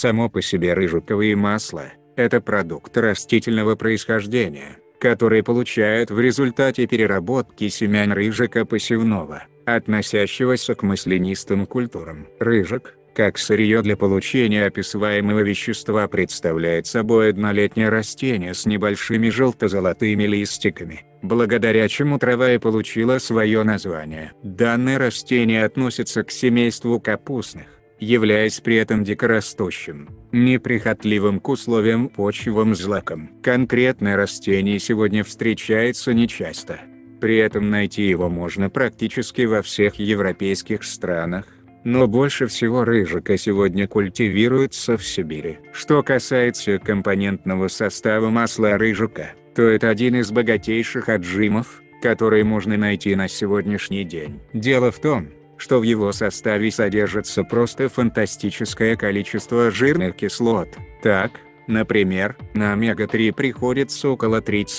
Само по себе рыжиковое масло – это продукт растительного происхождения, который получают в результате переработки семян рыжика посевного, относящегося к маслянистым культурам. Рыжик, как сырье для получения описываемого вещества, представляет собой однолетнее растение с небольшими желто-золотыми листиками, благодаря чему трава и получила свое название. Данное растение относится к семейству капустных, являясь при этом дикорастущим, неприхотливым к условиям почвовым злаком. Конкретное растение сегодня встречается нечасто. При этом найти его можно практически во всех европейских странах, но больше всего рыжика сегодня культивируется в Сибири. Что касается компонентного состава масла рыжика, то это один из богатейших отжимов, которые можно найти на сегодняшний день. Дело в том, что в его составе содержится просто фантастическое количество жирных кислот. Так, например, на омега-3 приходится около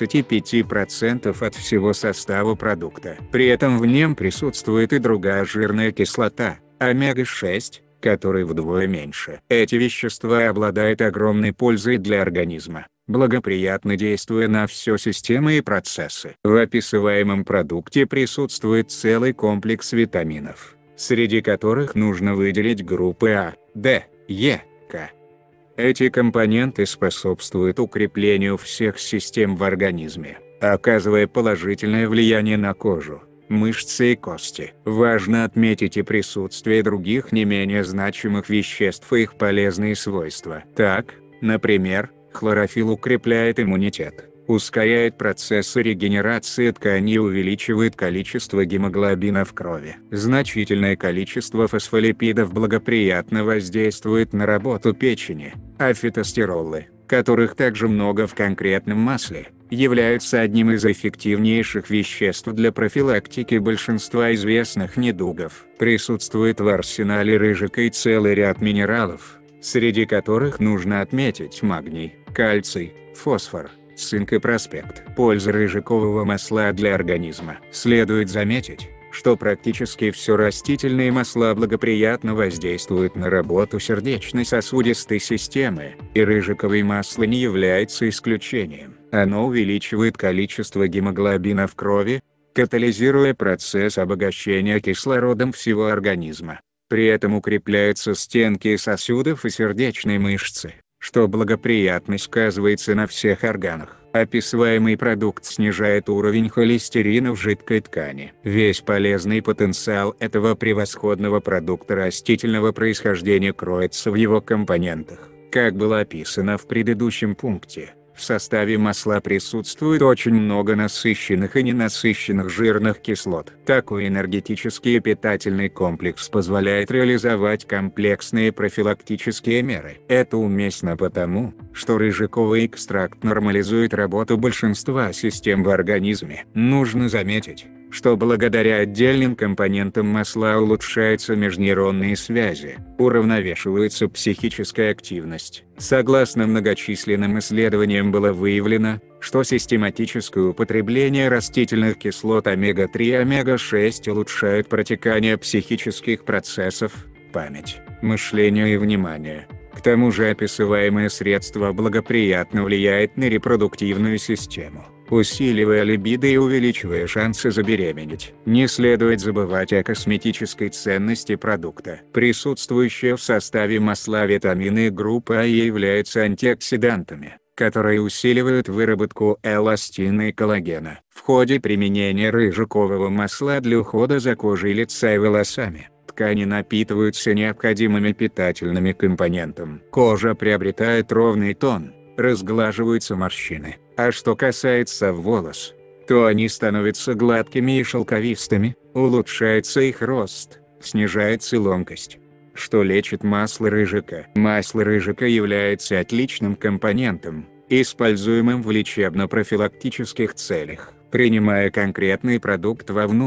35% от всего состава продукта. При этом в нем присутствует и другая жирная кислота – омега-6, которой вдвое меньше. Эти вещества обладают огромной пользой для организма, благоприятно действуя на все системы и процессы. В описываемом продукте присутствует целый комплекс витаминов, среди которых нужно выделить группы А, D, Е, К. Эти компоненты способствуют укреплению всех систем в организме, оказывая положительное влияние на кожу, мышцы и кости. Важно отметить и присутствие других не менее значимых веществ и их полезные свойства. Так, например, хлорофилл укрепляет иммунитет, ускоряет процессы регенерации тканей и увеличивает количество гемоглобина в крови. Значительное количество фосфолипидов благоприятно воздействует на работу печени, а фитостеролы, которых также много в конкретном масле, являются одним из эффективнейших веществ для профилактики большинства известных недугов. Присутствует в арсенале рыжика и целый ряд минералов, среди которых нужно отметить магний, кальций, фосфор, цинк и проспект. Польза рыжикового масла для организма. Следует заметить, что практически все растительные масла благоприятно воздействуют на работу сердечно-сосудистой системы, и рыжиковое масло не является исключением. Оно увеличивает количество гемоглобина в крови, катализируя процесс обогащения кислородом всего организма. При этом укрепляются стенки сосудов и сердечной мышцы, что благоприятно сказывается на всех органах. Описываемый продукт снижает уровень холестерина в жидкой ткани. Весь полезный потенциал этого превосходного продукта растительного происхождения кроется в его компонентах. Как было описано в предыдущем пункте, в составе масла присутствует очень много насыщенных и ненасыщенных жирных кислот. Такой энергетический и питательный комплекс позволяет реализовать комплексные профилактические меры. Это уместно потому, что рыжиковый экстракт нормализует работу большинства систем в организме. Нужно заметить, что благодаря отдельным компонентам масла улучшаются межнейронные связи, уравновешивается психическая активность. Согласно многочисленным исследованиям было выявлено, что систематическое употребление растительных кислот омега-3 и омега-6 улучшает протекание психических процессов, память, мышление и внимание. К тому же описываемое средство благоприятно влияет на репродуктивную систему, усиливая либидо и увеличивая шансы забеременеть. Не следует забывать о косметической ценности продукта. Присутствующие в составе масла витамины группы А являются антиоксидантами, которые усиливают выработку эластина и коллагена. В ходе применения рыжикового масла для ухода за кожей лица и волосами, ткани напитываются необходимыми питательными компонентами. Кожа приобретает ровный тон, разглаживаются морщины. А что касается волос, то они становятся гладкими и шелковистыми, улучшается их рост, снижается ломкость, что лечит масло рыжика. Масло рыжика является отличным компонентом, используемым в лечебно-профилактических целях. Принимая конкретный продукт вовнутрь,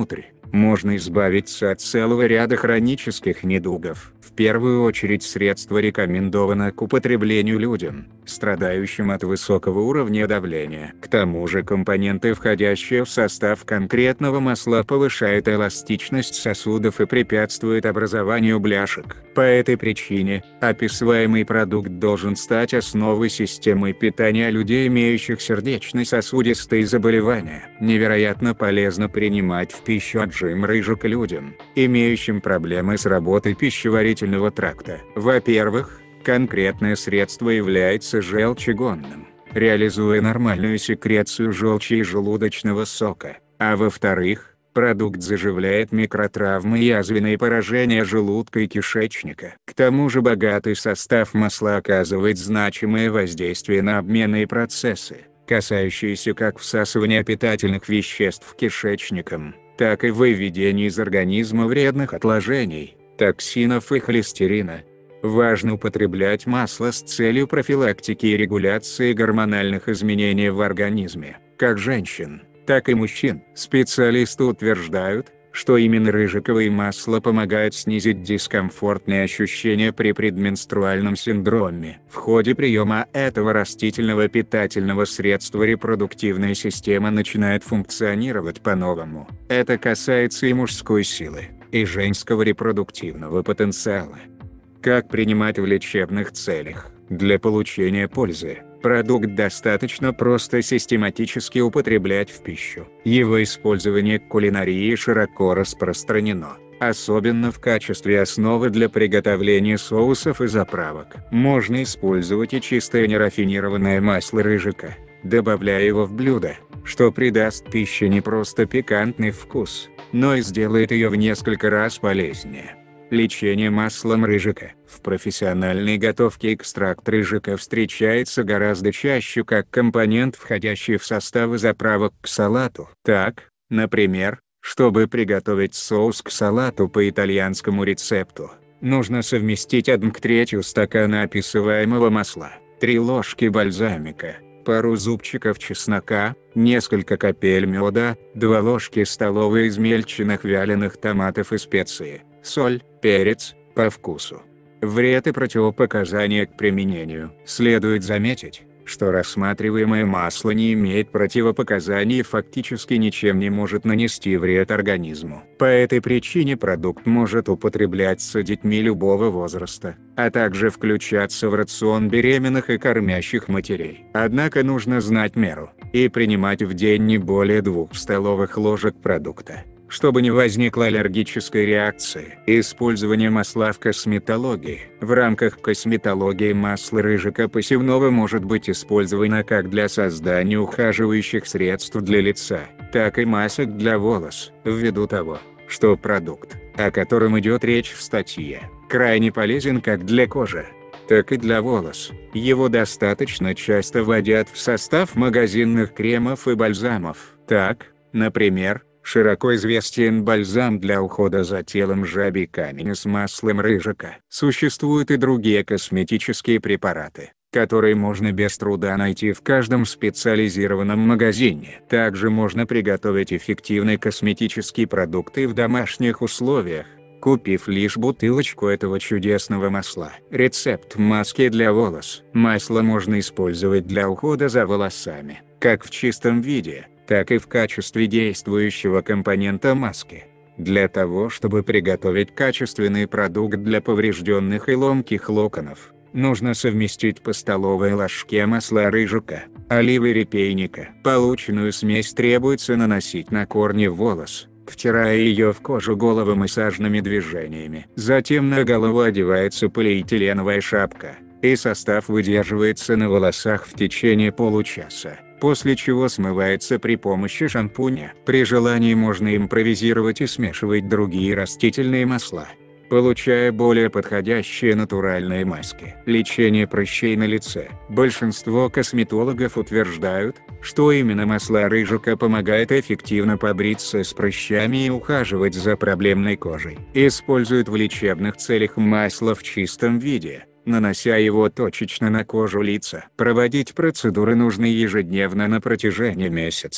можно избавиться от целого ряда хронических недугов. В первую очередь средство рекомендовано к употреблению людям, страдающим от высокого уровня давления. К тому же компоненты, входящие в состав конкретного масла, повышают эластичность сосудов и препятствуют образованию бляшек. По этой причине, описываемый продукт должен стать основой системы питания людей, имеющих сердечно-сосудистые заболевания. Невероятно полезно принимать в пищу отжим рыжика людям, имеющим проблемы с работой пищеварительного тракта. Во-первых, конкретное средство является желчегонным, реализуя нормальную секрецию желчи и желудочного сока. А во-вторых, продукт заживляет микротравмы и язвенные поражения желудка и кишечника. К тому же богатый состав масла оказывает значимое воздействие на обменные процессы, касающиеся как всасывания питательных веществ кишечником, так и выведения из организма вредных отложений, токсинов и холестерина. Важно употреблять масло с целью профилактики и регуляции гормональных изменений в организме, как женщин, так и мужчин. Специалисты утверждают, что именно рыжиковое масло помогает снизить дискомфортные ощущения при предменструальном синдроме. В ходе приема этого растительного питательного средства репродуктивная система начинает функционировать по-новому. Это касается и мужской силы, и женского репродуктивного потенциала. Как принимать в лечебных целях? Для получения пользы продукт достаточно просто систематически употреблять в пищу. Его использование в кулинарии широко распространено, особенно в качестве основы для приготовления соусов и заправок. Можно использовать и чистое нерафинированное масло рыжика, добавляя его в блюдо, что придаст пище не просто пикантный вкус, но и сделает ее в несколько раз полезнее. Лечение маслом рыжика. В профессиональной готовке экстракт рыжика встречается гораздо чаще как компонент, входящий в составы заправок к салату. Так, например, чтобы приготовить соус к салату по итальянскому рецепту, нужно совместить 1/3 стакана описываемого масла, 3 ложки бальзамика, пару зубчиков чеснока, несколько капель меда, 2 ложки столовые измельченных вяленых томатов и специи, соль, перец, по вкусу. Вред и противопоказания к применению. Следует заметить, что рассматриваемое масло не имеет противопоказаний и фактически ничем не может нанести вред организму. По этой причине продукт может употребляться детьми любого возраста, а также включаться в рацион беременных и кормящих матерей. Однако нужно знать меру и принимать в день не более 2 столовых ложек продукта, чтобы не возникло аллергической реакции. Использование масла в косметологии. В рамках косметологии масло рыжика посевного может быть использовано как для создания ухаживающих средств для лица, так и масок для волос, ввиду того, что продукт, о котором идет речь в статье, крайне полезен как для кожи, так и для волос. Его достаточно часто вводят в состав магазинных кремов и бальзамов. Так, например, широко известен бальзам для ухода за телом «Жабий камень» с маслом рыжика. Существуют и другие косметические препараты, которые можно без труда найти в каждом специализированном магазине. Также можно приготовить эффективный косметический продукт и в домашних условиях, купив лишь бутылочку этого чудесного масла. Рецепт маски для волос. Масло можно использовать для ухода за волосами, как в чистом виде, так и в качестве действующего компонента маски. Для того, чтобы приготовить качественный продукт для поврежденных и ломких локонов, нужно совместить по столовой ложке масла рыжика, оливы репейника. Полученную смесь требуется наносить на корни волос, втирая ее в кожу головы массажными движениями. Затем на голову одевается полиэтиленовая шапка, и состав выдерживается на волосах в течение получаса, после чего смывается при помощи шампуня. При желании можно импровизировать и смешивать другие растительные масла, получая более подходящие натуральные маски. Лечение прыщей на лице. Большинство косметологов утверждают, что именно масло рыжика помогает эффективно побриться с прыщами и ухаживать за проблемной кожей. Используют в лечебных целях масло в чистом виде, нанося его точечно на кожу лица. Проводить процедуры нужно ежедневно на протяжении месяца,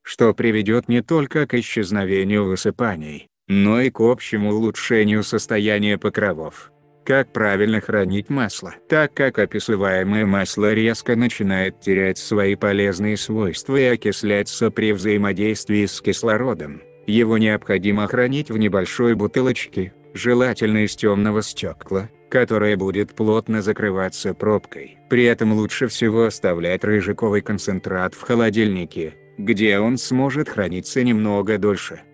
что приведет не только к исчезновению высыпаний, но и к общему улучшению состояния покровов. Как правильно хранить масло? Так как описываемое масло резко начинает терять свои полезные свойства и окисляться при взаимодействии с кислородом, его необходимо хранить в небольшой бутылочке, желательно из темного стекла, которая будет плотно закрываться пробкой. При этом лучше всего оставлять рыжиковый концентрат в холодильнике, где он сможет храниться немного дольше.